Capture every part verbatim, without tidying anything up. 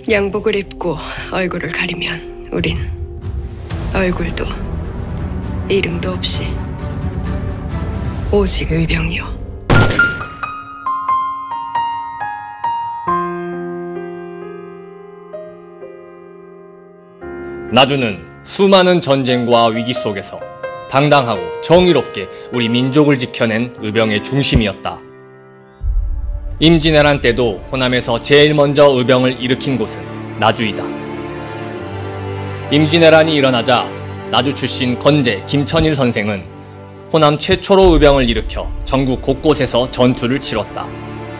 양복을 입고 얼굴을 가리면 우린 얼굴도 이름도 없이 오직 의병이요. 나주는 수많은 전쟁과 위기 속에서 당당하고 정의롭게 우리 민족을 지켜낸 의병의 중심이었다. 임진왜란 때도 호남에서 제일 먼저 의병을 일으킨 곳은 나주이다. 임진왜란이 일어나자 나주 출신 건재 김천일 선생은 호남 최초로 의병을 일으켜 전국 곳곳에서 전투를 치렀다.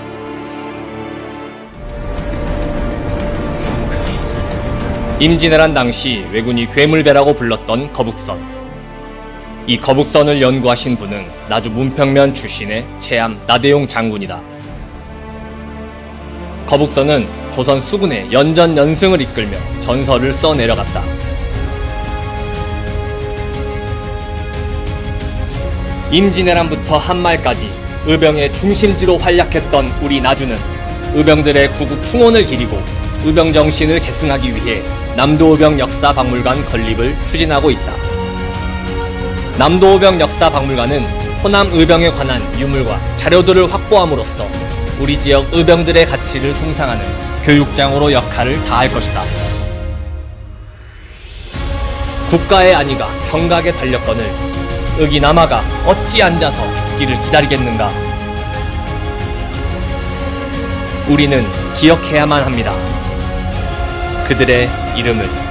임진왜란 당시 왜군이 괴물배라고 불렀던 거북선. 이 거북선을 연구하신 분은 나주 문평면 출신의 최암 나대용 장군이다. 거북선은 조선 수군의 연전연승을 이끌며 전설을 써내려갔다. 임진왜란부터 한말까지 의병의 중심지로 활약했던 우리 나주는 의병들의 구국 충원을 기리고 의병 정신을 계승하기 위해 남도의병 역사박물관 건립을 추진하고 있다. 남도의병 역사박물관은 호남 의병에 관한 유물과 자료들을 확보함으로써 우리 지역 의병들의 가치를 숭상하는 교육장으로 역할을 다할 것이다. 국가의 안위가 경각에 달렸거늘 의기 남아가 어찌 앉아서 죽기를 기다리겠는가. 우리는 기억해야만 합니다. 그들의 이름을.